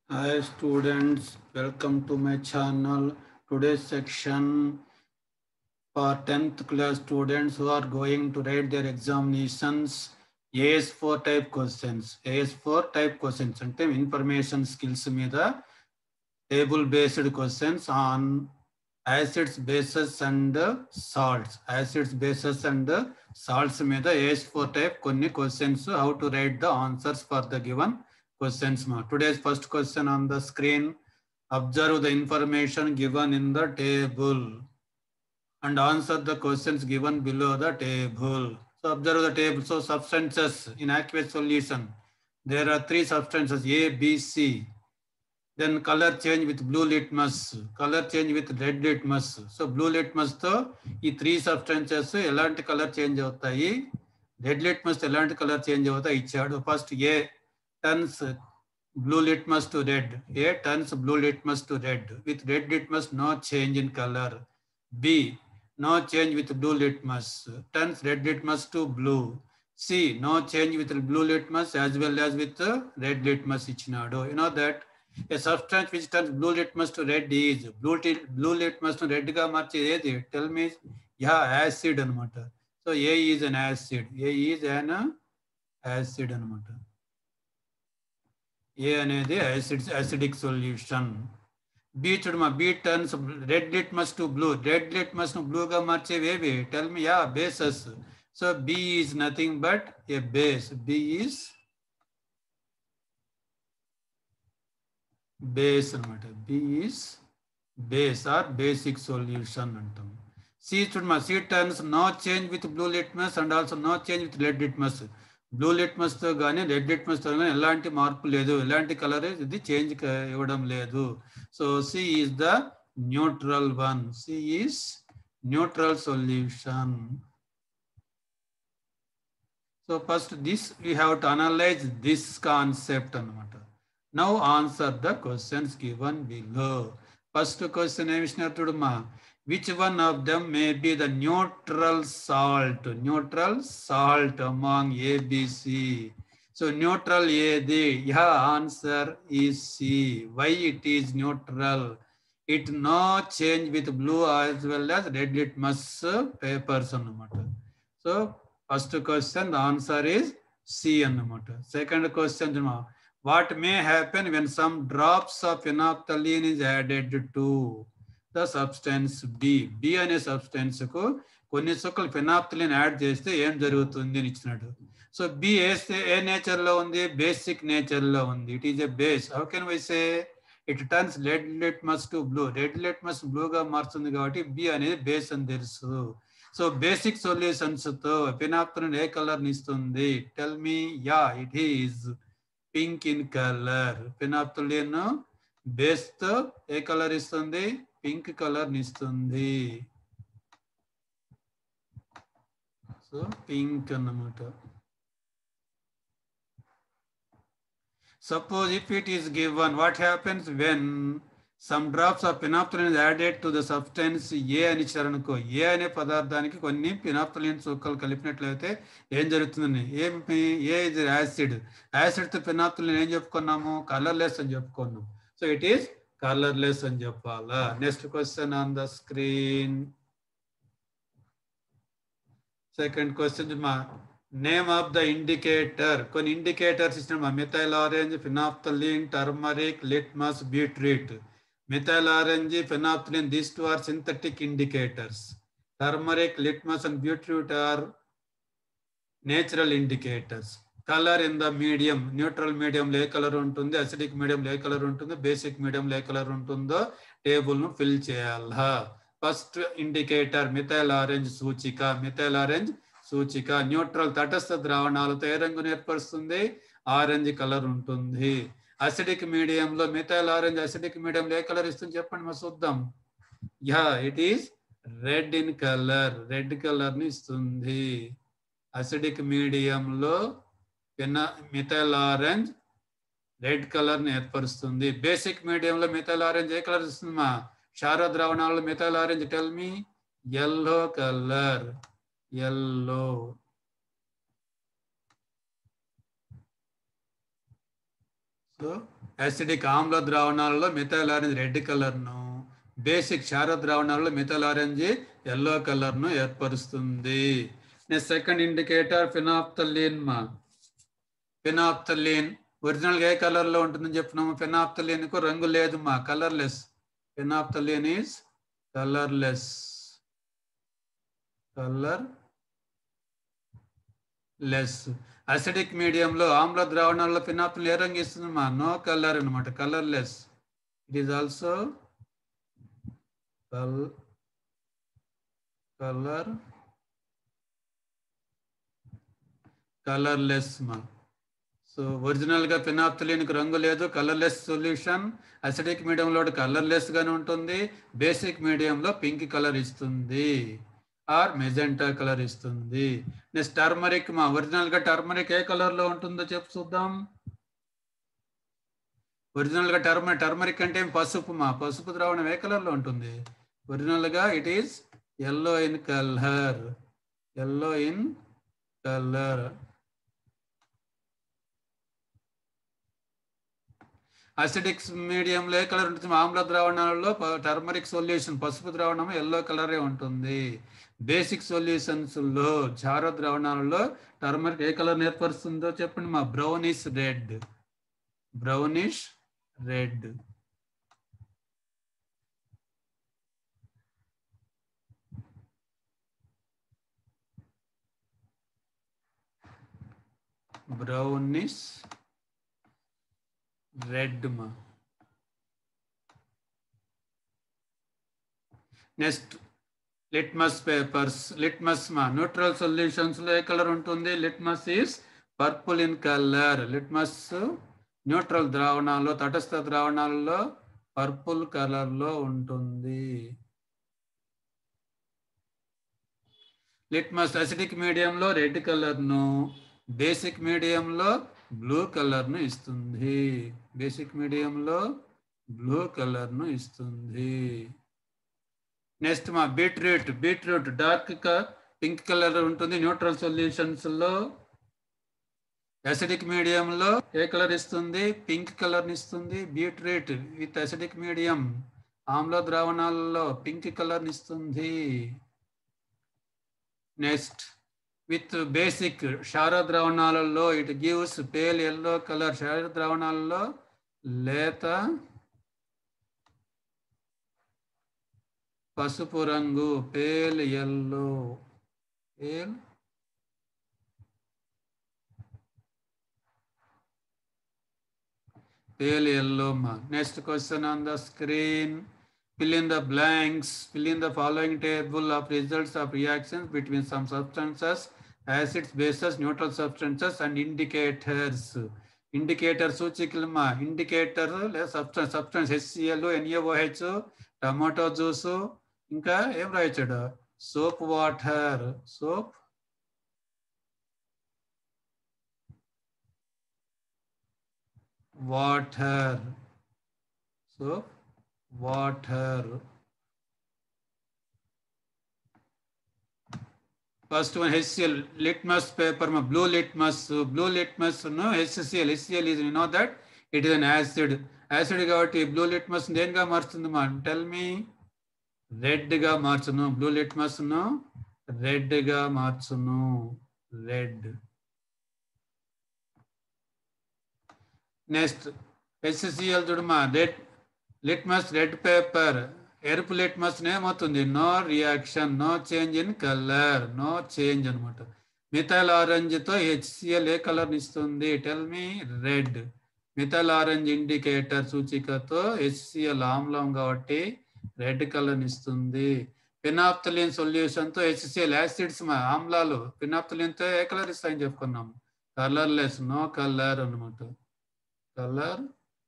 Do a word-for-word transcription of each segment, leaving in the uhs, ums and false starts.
Hi students, welcome to my channel. Today's section for tenth class students who are going to write their examinations. A S four type questions. A S four type questions అంటే information skills మీద table based questions on acids, bases and salts. Acids, bases and salts మీద A S four type కొన్ని questions, how to write the answers for the given questions. Today's first question on the screen. Observe the information given in the table and answer the questions given below the table. So observe the table. So substances in aqueous solution. There are three substances A, B, C. Then color change with blue litmus, color change with red litmus. So blue litmus తో ఈ three substances ఎలాంటి colour change అవుతాయి, red litmus ఎలాంటి colour change అవుతాయి ఇచ్చాడు. First A turns blue litmus to red. A turns blue litmus to red. With red litmus, no change in color. B, no change with blue litmus. Turns red litmus to blue. C, no change with blue litmus as well as with red litmus ఇచ్చినాడు. You know that a substance which turns blue litmus to red is blue, blue litmus to red గా మార్చేది ఏది? Tell me. Yeah, acid అనమాట. So A is an acid. A is an acid అనమాట. A అనేది acid, acidic solution. B చూడమా, B turns red litmus to blue. Red litmus ను blue గా మార్చేవి ఏవి? Tell me. Yeah, bases. So B is nothing but a base. B is base అనమాట. B is base or basic solution అంటాం. C చూడమా, C turns no change with blue litmus and also no change with red litmus. Blue litmus తో కానీ red litmus తో కానీ ఎలాంటి మార్పు లేదు, ఎలాంటి కలర్ ఇది చేంజ్ ఇవ్వడం లేదు. So C is the neutral one. C is neutral solution. So first this we have to analyse this concept అనమాట. Now answer the questions given below. First question ఏమి ఇచ్చినారు చూడమ్మా, which one of them may be the neutral salt? Neutral salt among A, B, C. So neutral A, the yeah, answer is C. Why it is neutral? It no change with blue as well as red litmus papers annamata. So first question, the answer is C annamata. Second question, what may happen when some drops of phenolphthalein is added to the substance B? B అనే substance కు కొన్ని చుక్కలు ఫెనాప్థలిన్ add చేస్తే ఏం జరుగుతుంది అని ఇచ్చినాడు. So B వేస్తే ఏ నేచర్ లో ఉంది? బేసిక్ నేచర్ లో ఉంది. It is a base. How can we say it turns red litmus to blue? Red litmus బ్లూగా మారుతుంది కాబట్టి బి అనేది బేస్ అని తెలుసు. సో బేసిక్ సొల్యూషన్స్ తో ఫెనాప్థలిన్ ఏ కలర్ ని ఇస్తుంది? Tell me. Yeah, it is pink in colour. Phenolphthalein base తో ఏ కలర్ ఇస్తుంది? పింక్ కలర్ నిస్తుంది. సో పింక్ అన్నమాట. Suppose if it is given, what happens when some drops of phenolphthalein is added to the substance A అని ఇచ్చారనుకో. ఏ అనే పదార్థానికి కొన్ని ఫినాప్థలిన్ చుక్కలు కలిపినట్లయితే ఏం జరుగుతుందని. ఏమి? ఏ ఇది యాసిడ్. యాసిడ్ తో ఫినాప్థలిన్ ఏం చెప్పుకున్నాము? కలర్లెస్ అని చెప్పుకున్నాం. సో ఇట్ ఈస్ కలర్లెస్ అని చెప్పాలా. Next question on the screen. Second question మా, నేమ్ ఆఫ్ ద ఇండికేటర్. కొన్ని ఇండికేటర్స్ ఇచ్చిన, methyl orange, phenolphthalein, turmeric, litmus, beetroot. Methyl orange, phenolphthalein, these two are synthetic indicators. Turmeric, litmus and beetroot are natural indicators. Colour in the medium. Neutral మీడియంలో ఏ colour ఉంటుంది, acidic మీడియంలో ఏ colour ఉంటుంది, basic మీడియంలో ఏ colour ఉంటుందో table ను ఫిల్ చేయాలా. ఫస్ట్ ఇండికేటర్ మిథైల్ ఆరెంజ్ సూచిక. మిథైల్ ఆరెంజ్ సూచిక న్యూట్రల్ తటస్థ ద్రావణాలతో ఏ రంగును ఏర్పరుస్తుంది? ఆరెంజ్ కలర్ ఉంటుంది. అసిడిక్ మీడియంలో మిథైల్ ఆరెంజ్ అసిడిక్ మీడియంలో ఏ కలర్ ఇస్తుంది చెప్పండి మా చూద్దాం. Yeah, it is red in colour. Red colour ని ఇస్తుంది. అసిడిక్ మీడియంలో మిథైల్ ఆరెంజ్ రెడ్ కలర్ ని ఏర్పరుస్తుంది. బేసిక్ మీడియంలో మిథైల్ ఆరెంజ్ ఏ కలర్ ఇస్తుంది మా? క్షార ద్రావణాలలో methyl orange tell me. yellow color. Yellow. So acidic ఆమ్ల ద్రావణాలలో మిథైల్ ఆరెంజ్ రెడ్ కలర్ను, బేసిక్ క్షార ద్రావణాలలో మిథైల్ ఆరెంజ్ ఎల్లో కలర్ను ఏర్పరుస్తుంది. నెక్స్ట్ సెకండ్ ఇండికేటర్ ఫినాప్థలిన్ మా ఫినాప్థలిన్ ఒరిజినల్ ఏ కలర్ లో ఉంటుందని చెప్తున్నాము. ఫినాప్థలిన్ కు రంగు లేదు మా, colourless. Phenolphthalein is colourless, colourless. Acidic మీడియంలో ఆమ్ల ద్రావణాల్లో ఫినాప్థలిన్ ఏ రంగు ఇస్తుంది మా, నో కలర్ అనమాట, colourless. It is also colour colourless మా. సో ఒరిజినల్ గా ఫినాప్థలిన్ కు రంగు లేదు, కలర్లెస్ సొల్యూషన్. అసిడిక్ మీడియంలో కలర్లెస్ గానే ఉంటుంది, బేసిక్ మీడియంలో పింక్ కలర్ ఇస్తుంది ఆర్ మెజెంటా కలర్ ఇస్తుంది. నెక్స్ట్ టర్మరిక్ మా, ఒరిజినల్ గా టర్మరిక్ ఏ కలర్ లో ఉంటుందో చెప్పు చూద్దాం. ఒరిజినల్ గా టర్మ టర్మరిక్ అంటే పసుపు మా, పసుపు ద్రావణం ఏ కలర్ లో ఉంటుంది. ఒరిజినల్ గా it is yellow in colour, yellow in colour. Acidic మీడియంలో ఏ కలర్ ఉంటుంది, ఆమ్ల ద్రావణాలలో టర్మరిక్ సొల్యూషన్ పసుపు ద్రావణం ఎల్లో కలరే ఉంటుంది. బేసిక్ సొల్యూషన్స్ లో క్షార ద్రావణాలలో టర్మరిక్ ఏ కలర్ ఏర్పరుస్తుందో చెప్పండి మా, brownish red, brownish red. Brownish red మా. నెక్స్ట్ లిట్మస్ పేపర్స్, లిట్మస్ మా న్యూట్రల్ సొల్యూషన్స్ లో ఏ కలర్ ఉంటుంది, litmus is purple in colour. Litmus neutral ద్రావణాల్లో తటస్థ ద్రావణాల్లో పర్పుల్ కలర్ లో ఉంటుంది. లిట్మస్ అసిడిక్ మీడియంలో రెడ్ కలర్ను, బేసిక్ మీడియంలో బ్లూ కలర్ను ఇస్తుంది, బేసిక్ మీడియంలో బ్లూ కలర్ను ఇస్తుంది. నెక్స్ట్ మా beetroot, beetroot dark pink colour ఉంటుంది న్యూట్రల్ సొల్యూషన్స్ లో. అసిడిక్ మీడియంలో ఏ కలర్ ఇస్తుంది, పింక్ కలర్ ఇస్తుంది. బీట్రూట్ విత్ అసిడిక్ మీడియం ఆమ్ల ద్రావణాలలో పింక్ కలర్ ఇస్తుంది. నెక్స్ట్ విత్ బేసిక్ క్షార ద్రావణాలలో it gives pale yellow colour. క్షార ద్రావణాలలో లేత పసుపు రంగు, pale yellow, pale pale yellow మా. Next question on the screen. Fill in the blanks. Fill in the following table of results of reactions between some substances, acids, bases, neutral substances, and indicators. Indicator సూచికలు మా, indicator లేదా substance, substance H C L, N A O H, tomato juice, ఇంకా ఏం రాయొచ్చాడు, soap water, soap water, soap water. First one H C L, litmus paper, blue litmus, blue litmus no H C L. H C L is, you know that it is an acid. Acid కాబట్టి blue litmus దేనిగా మారుతుంది మా, tell me. Red గా మార్చును, blue litmus ను red గా మార్చును, red. Next H C L చూడమా, రెడ్ లిట్మస్ రెడ్ పేపర్, ఎరుపు లిట్మస్ ఏమవుతుంది, no reaction, no change in colour, no change అనమాట. మిథైల్ ఆరెంజ్ తో హెచ్సిఎల్ ఏ కలర్ ఇస్తుంది, tell me, red. Methyl orange indicator సూచికతో హెచ్సిఎల్ ఆమ్లం కాబట్టి రెడ్ కలర్ ఇస్తుంది. ఫినాప్థలిన్ సొల్యూషన్ తో హెచ్సిఎల్ యాసిడ్స్ మా, ఆమ్లాలు ఫినాప్థలిన్ తో ఏ కలర్ ఇస్తాయని చెప్పుకున్నాం, కలర్లెస్, నో కలర్ అనమాట, కలర్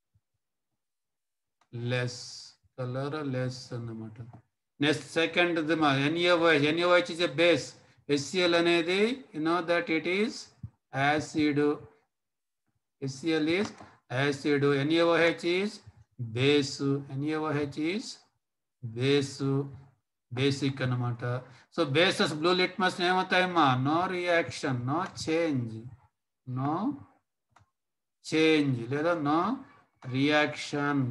లెస్, కలర్ లెస్ అన్నమాట. Next second NaOH, NaOH is a base, HCl అనేది you know that it is acid, HCl is acid, NaOH is base, NaOH is base, basic అన్నమాట. So bases blue litmus ఏమవుతాయమ్మా, no reaction, no change, no change లేదా no reaction.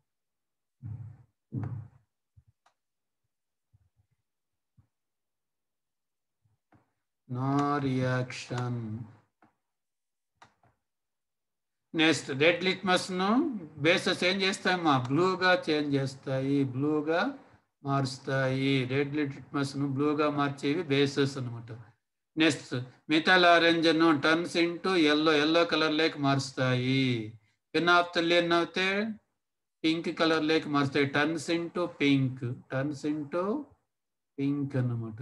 No reaction. Next red litmus ను bases ఏం చేస్తాయమ్మా? బ్లూగా change చేస్తాయి, బ్లూగా మారుస్తాయి. Red litmus ను బ్లూగా మార్చేవి బేసెస్ అనమాట. నెక్స్ట్ మిథైల్ ఆరెంజ్ ను turns into yellow, yellow colour లేకి మారుస్తాయి. ఫినాప్థలిన్ అయితే పింక్ కలర్ లేకి మారుస్తాయి, turns into pink, turns into pink అన్నమాట.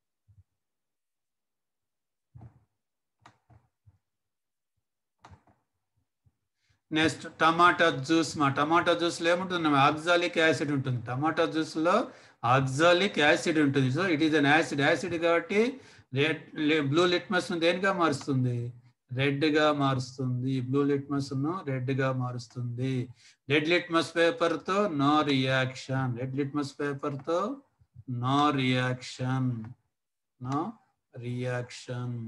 Next tomato juice. మా టమాటా జ్యూస్లో ఏముంటుంది? ఆక్సాలిక్ యాసిడ్ ఉంటుంది. టమాటా జ్యూస్లో ఆక్సాలిక్ యాసిడ్ ఉంటుంది. So it is an acid. Acid కాబట్టి రెడ్ బ్లూ లిట్మస్ను దేనిగా మారుస్తుంది? రెడ్గా మారుస్తుంది. బ్లూ లిట్మస్ను రెడ్గా మారుస్తుంది. రెడ్ లిట్మస్ పేపర్తో నో రియాక్షన్. రెడ్ లిట్మస్ పేపర్తో no reaction. No reaction.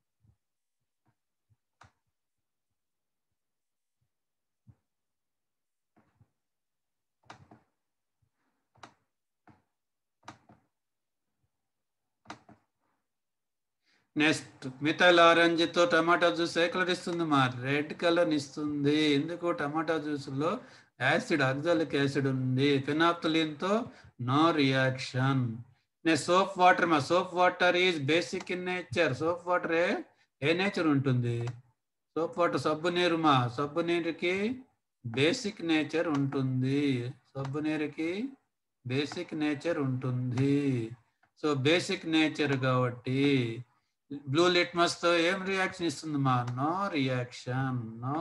Next methyl orange తో టమాటా జ్యూస్ ఏ కలర్ ఇస్తుంది? మా రెడ్ కలర్ ఇస్తుంది. ఎందుకు? టమాటా జ్యూస్లో యాసిడ్, ఆక్సాలిక్ యాసిడ్ ఉంది. ఫినాప్థలిన్ తో no reaction. Next soap water. మా soap water is basic in nature. Soap water ఏ ఏ నేచర్ ఉంటుంది? సోప్ వాటర్ సబ్బు నీరు. మా సబ్బు నీరుకి బేసిక్ నేచర్ ఉంటుంది. సబ్బు నీరుకి బేసిక్ నేచర్ ఉంటుంది. సో బేసిక్ నేచర్ కాబట్టి బ్లూ లిట్మస్ తో ఏం రియాక్షన్ ఇస్తుంది? మా no reaction. No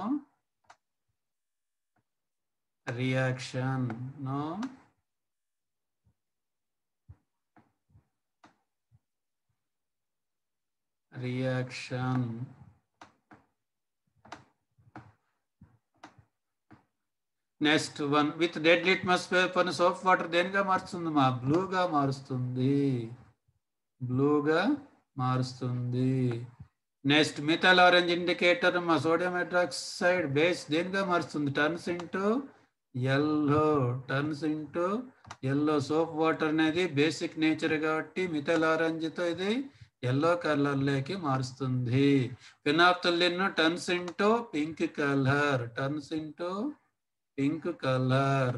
reaction. No reaction. Next one with red litmus paper soap water దేనిగా మారుస్తుంది? మా బ్లూగా మారుస్తుంది. బ్లూగా మారుస్తుంది. Next methyl orange indicator. మా సోడియం హైడ్రాక్సైడ్ బేస్ దేనిగా మారుస్తుంది? Turns into yellow. Turns into yellow. Soap water అనేది బేసిక్ నేచర్ కాబట్టి మిథైల్ ఆరెంజ్ తో ఇది ఎల్లో కలర్ లేకి మారుస్తుంది. Phenolphthalein turns into pink colour. Turns into pink colour.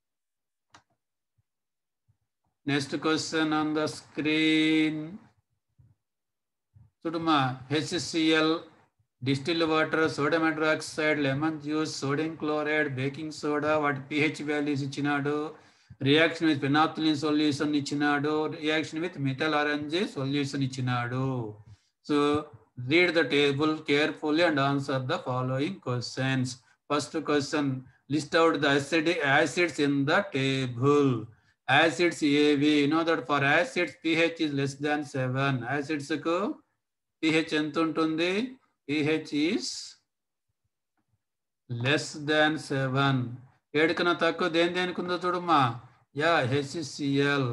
Next question on the screen. చూడమ్మా, HCl, distilled water, sodium hydroxide, lemon juice, sodium chloride, baking soda, వాటి pH values ఇచ్చినాడు. Reaction with ఫినాప్థలిన్ solution ఇచ్చినాడు. Reaction with methyl orange solution ఇచ్చినాడు. So read the table carefully and answer the following questions. First question, list out the acidic acids in the table. Acids ఏవి? You know that for acids pH is less than seven. Acids కు pH ఎంత ఉంటుంది? pH is less than seven. ఏడు కన్నా తక్కువ దేని దేనికి ఉందో చూడమ్మా. Yeah HCl.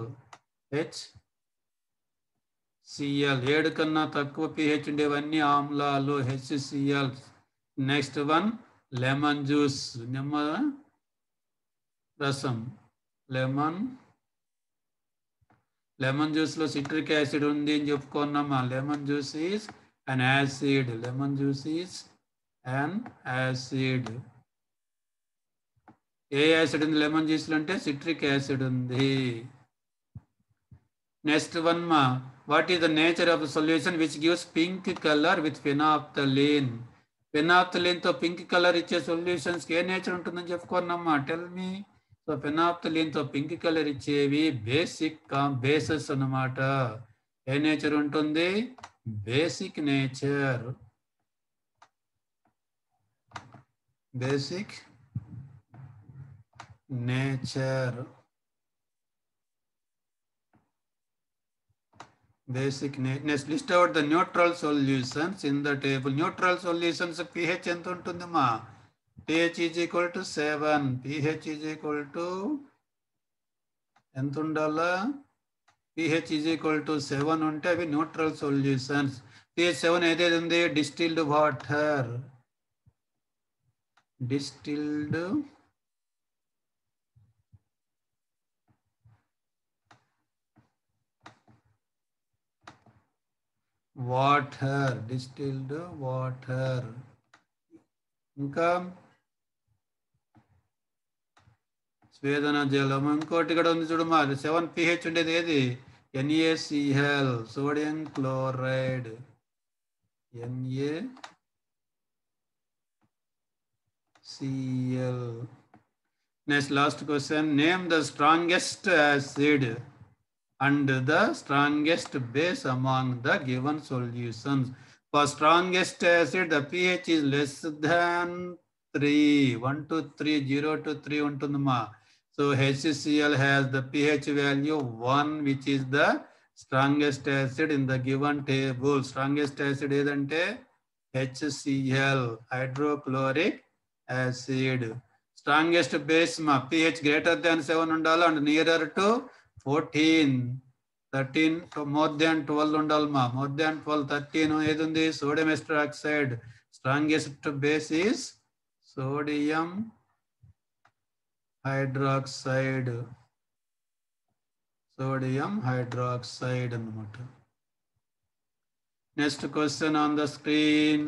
HCl. ఏడు కన్నా తక్కువ pH ఉండేవన్నీ ఆమ్లాలు. HCl. Next one lemon juice. నిమ్మ రసం. లెమన్ లెమన్ జ్యూస్లో సిట్రిక్ యాసిడ్ ఉంది అని చెప్పుకున్నామా. Lemon juice is an acid. Lemon juice is an acid. ఏ యాసిడ్ ఉంది లెమన్ జ్యూస్లో అంటే సిట్రిక్ యాసిడ్ ఉంది. నెక్స్ట్ వన్ మా, what is the nature of solution which gives pink colour with phenolphthalein. Phenolphthalein తో పింక్ కలర్ ఇచ్చే solutions ఏ nature ఉంటుందని చెప్పుకున్నామా. Tell me. సో ఫినాప్థలిన్ తో పింక్ కలర్ ఇచ్చేవి బేసిక్ బేసెస్ అన్నమాట. ఏ నేచర్ ఉంటుంది? Basic nature. Basic nature. Basic. Next, list out the neutral solutions in the table. Neutral solutions pH ఎంత ఉంటుందమ్మా? pH is equal to seven. pH is equal to ఎంత ఉండాలా? pH is equal to seven ఉంటే అవి neutral solutions. pH seven ఏదేది ఉంది? distilled water. distilled water, distilled water. ఇంకా స్వేదన జలం. ఇంకోటి ఇక్కడ ఉంది చూడమ్మా, సెవెన్ పిహెచ్ ఉండేది ఏది? NaCl, sodium chloride. NaCl. Next, last question. Name the strongest acid and the strongest base among the given solutions. For strongest acid, the pH is less than three. one to three, zero to three untundama. So HCl has the pH value one, which is the strongest acid in the given table. Strongest acid edante HCl, hydrochloric acid. Strongest base ma pH greater than seven undala and nearer to fourteen. thirteen to more than twelve undalma. More than twelve, thirteen edundi sodium ester oxide. Strongest base is sodium hydroxide. Sodium hydroxide annamata. Next question on the screen.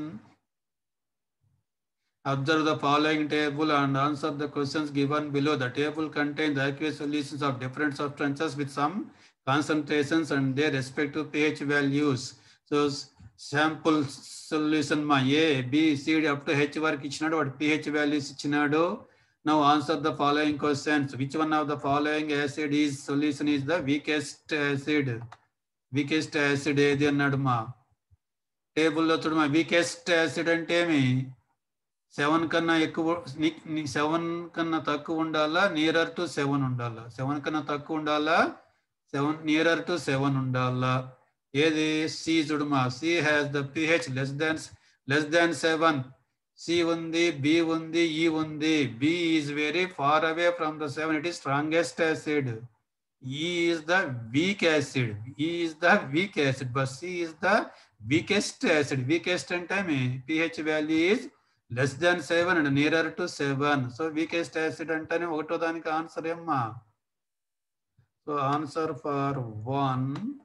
Observe the following table and answer the questions given below. The table contains the aqueous solutions of different substances with some concentrations and their respective pH values. So sample solution ma A, B, C, D up to H work ichinadu, what pH values ichinadu. Now answer the following questions. Which one of the following acid is solution is the weakest acid? Weakest acid edi annadu ma. Table lo chudama, weakest acid ante emi seven కన్నా ఎక్కువ, seven కన్నా తక్కువ ఉండాలా, nearer to seven ఉండాలా? Seven కన్నా తక్కువ ఉండాలా, seven nearer to seven ఉండాలా? ఏది? సి చూడమా. C has the pH less than less than seven. C ఉంది, బి ఉంది, ఈ ఉంది. B is very far away from the seven. It is strongest acid. E is the weak acid. E is the weak acid, but C is the weakest acid. Weakest అంటే pH value is less than seven and nearer to seven. So weakest acid antane okato daniki answer emma. So answer for one,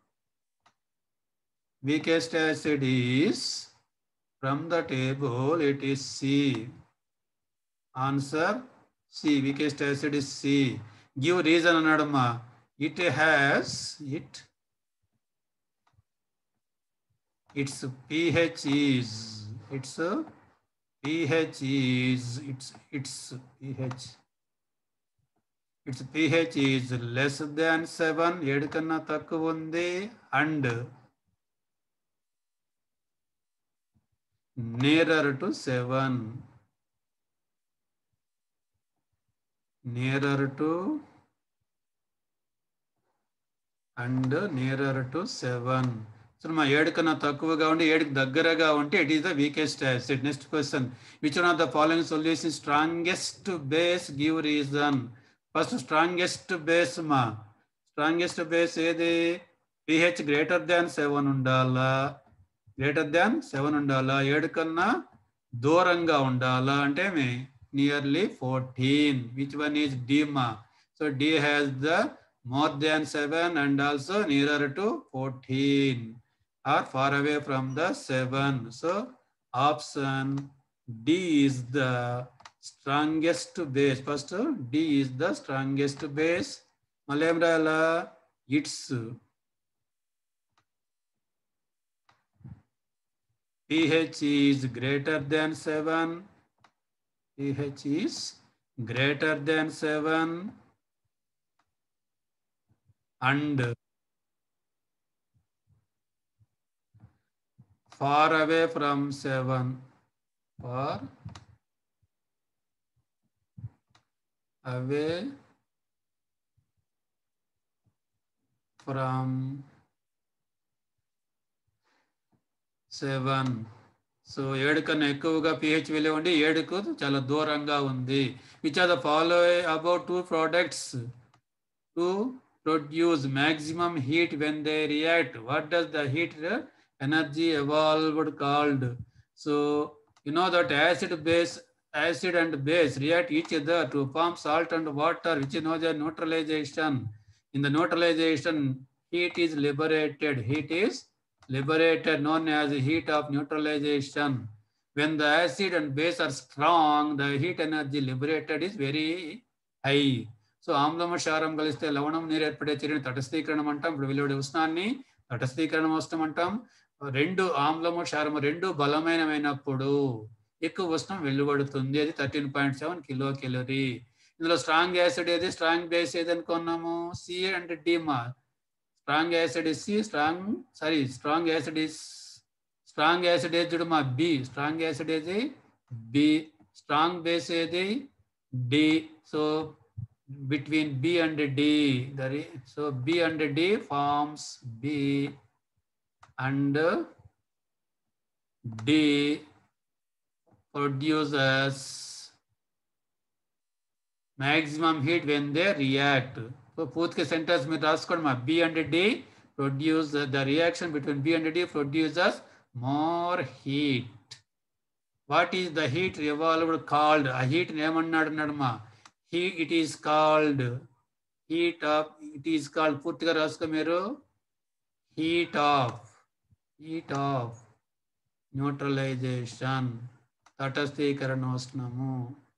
weakest acid is from the table, it is C. Answer C, weakest acid is C. Give reason anadamma. It has it its pH is its pH is its its pH its pH is less than seven, ఏడు కన్నా తక్కువ ఉంది, and nearer to seven. Nearer to and nearer to seven. So మా ఏడు కన్నా తక్కువగా ఉండి ఏడుకి దగ్గరగా ఉంటే it is the weakest acid. Next question. Which one of the following solution strongest base? Give reason. First strongest base మా. Strongest base ఏది? పిహెచ్ గ్రేటర్ దాన్ సెవెన్ ఉండాలా, గ్రేటర్ దాన్ సెవెన్ ఉండాలా, ఏడు కన్నా దూరంగా ఉండాలా, అంటే మీ nearly fourteen. Which one is D మా. So D has the more than seven and also nearer to fourteen or far away from the seven. So option D is the strongest base. First D is the strongest base. Malemrala its pH is greater than seven. pH is greater than seven and far away from seven. Far away from seven. So ఏడు కన్నా ఎక్కువగా pH విలువ ఉండి ఏడుకు చాలా దూరంగా ఉంది. Which are the follow about two products to produce maximum heat when they react? What does the heat energy evolved called? So you know that acid base acid and base react each other to form salt and water, which is known as neutralization. In the neutralization, heat is liberated. Heat is liberated, known as heat of neutralization. When the acid and base are strong, the heat energy liberated is very high. So ఆమ్లము క్షారం కలిస్తే లవణం నీరు ఏర్పడే చర్యను తటస్థీకరణం అంటాం. ఇప్పుడు వెలువడే ఉష్ణాన్ని తటస్థీకరణం వస్తాం అంటాం. రెండు ఆమ్లము క్షారము రెండు బలమైనమైనప్పుడు ఎక్కువ ఉష్ణం వెలువడుతుంది. అది thirteen point seven kilo calorie. ఇందులో స్ట్రాంగ్ యాసిడ్ ఏది, స్ట్రాంగ్ బేస్ ఏది అనుకున్నాము? సి అండ్ డి మా. Strong acid is C, strong sorry strong acid is strong acid ఏది చూడు మా బి. స్ట్రాంగ్ యాసిడ్ ఏది బి. స్ట్రాంగ్ బేస్ ఏది D. So between B and D, there is, so B and D forms B and D produces maximum heat when they react. So both के sentence में रास्कोड में B and D produce the reaction between B and D produces more heat. What is the heat revolved called? A heat name अन्नाडु मा. Heat, it is called heat of, it is called పూర్తిగా రాసుకో మీరు, heat of, heat of neutralization, తటస్థీకరణ ఉష్ణము.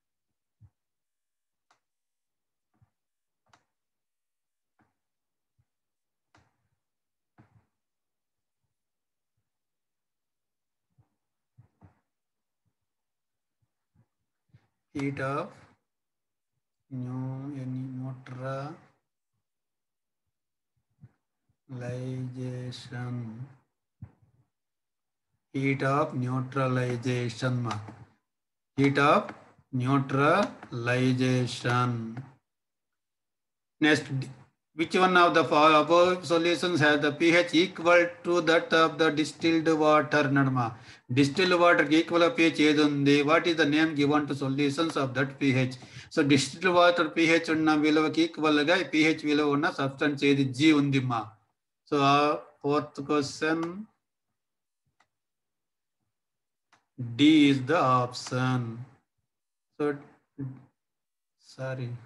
heat of neutralization, heat of neutralization, heat of neutralization. Next, which one of the above solutions has the pH equal to that of the distilled water? Nadma, distilled water equal pH ఏది ఉంది? What is the name given to solutions of that pH? So distilled water pH ఉన్న విలువకి equal గా pH విలువ ఉన్న substance ఏది? G ఉంది మా. So fourth question D is the option. So sorry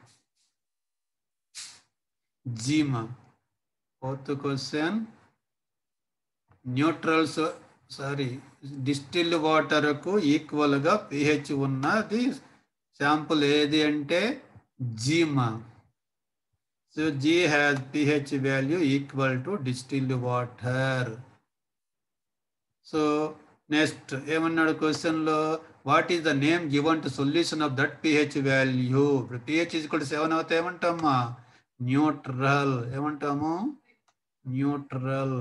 G మా. Fourth question neutrals sorry distilled water కు ఈక్వల్ గా పిహెచ్ ఉన్నది శాంపుల్ ఏది అంటే జి మా. So G has pH value equal to distilled water. So next ఏమన్నాడు question లో, what is the name given to solution of that pH value? ఇప్పుడు pH equal to seven అవుతే ఏమంటామా? న్యూట్రల్. ఏమంటాము? న్యూట్రల్.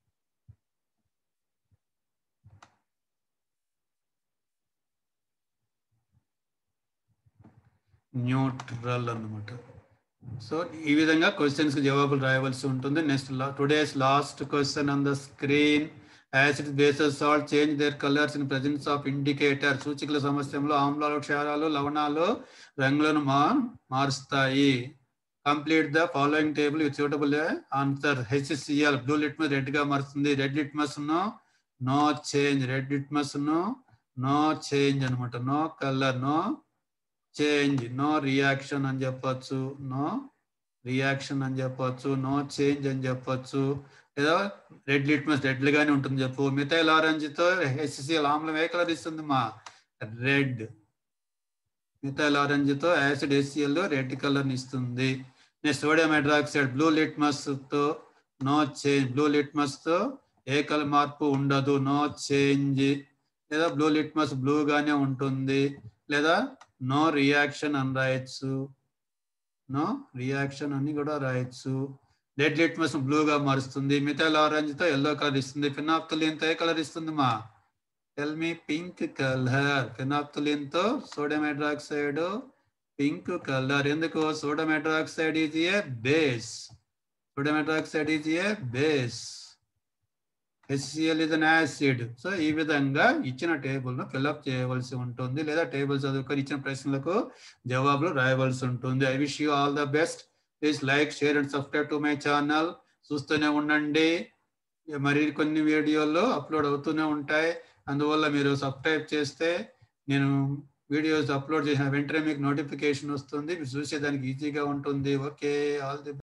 న్యూట్రల్ అన్నమాట. So ఈ విధంగా questions కి జవాబులు రాయవలసి ఉంటుంది. Next today's last question on the screen. Acid bases salt change their colours in presence of indicator. సూచికల సమస్యలో ఆమ్లాలు క్షారాలు లవణాలు రంగులను మా మారుస్తాయి. Complete the following table with suitable answer. HCl blue litmus red గా మారుస్తుంది. రెడ్ లిట్మస్ ను నో చేంజ్. రెడ్ లిట్మస్ ను నో చేంజ్ అనమాట. No colour, no change, no reaction అని చెప్పొచ్చు. నో రియాక్షన్ అని చెప్పొచ్చు. నో చేంజ్ అని చెప్పొచ్చు. లేదా రెడ్ లిట్మస్ రెడ్ గానే ఉంటుంది చెప్పు. మిథైల్ ఆరెంజ్ తో హెచ్సిఎల్ ఆమ్లం ఏ కలర్ ఇస్తుంది మా? రెడ్. మిథైల్ ఆరెంజ్ తో యాసిడ్ హెచ్సిఎల్ రెడ్ కలర్ ఇస్తుంది. Next sodium hydroxide blue litmus తో నో చేంజ్. బ్లూ లిట్మస్ తో ఏ కలర్ మార్పు ఉండదు. No change. లేదా బ్లూ లిట్మస్ బ్లూ గానే ఉంటుంది. లేదా నో రియాక్షన్ అని రాయొచ్చు. నో రియాక్షన్ అని కూడా రాయొచ్చు. రెడ్ లిట్మస్ బ్లూగా మారుస్తుంది. మిథైల్ ఆరెంజ్ తో ఎల్లో కలర్ ఇస్తుంది. ఫినాప్థలిన్ తో ఏ కలర్ ఇస్తుంది మా? Tell me. Pink colour. Phenolphthalein తో సోడియం హైడ్రాక్సైడ్ పింక్ కలర్. ఎందుకు? Sodium hydroxide is a base. Sodium hydroxide is a base. HCl is an acid. So ఈ విధంగా ఇచ్చిన టేబుల్ ను ఫిల్అప్ చేయవలసి ఉంటుంది, లేదా టేబుల్ చదువుకొని ఇచ్చిన ప్రశ్నలకు జవాబులు రాయవలసి ఉంటుంది. I wish you all the best. Please like, share and subscribe to my channel. చూస్తూనే ఉండండి, మరి కొన్ని వీడియోలు అప్లోడ్ అవుతూనే ఉంటాయి. అందువల్ల మీరు సబ్స్క్రైబ్ చేస్తే నేను వీడియోస్ అప్లోడ్ చేసిన వెంటనే మీకు నోటిఫికేషన్ వస్తుంది, మీరు చూసేదానికి ఈజీగా ఉంటుంది. Okay, all the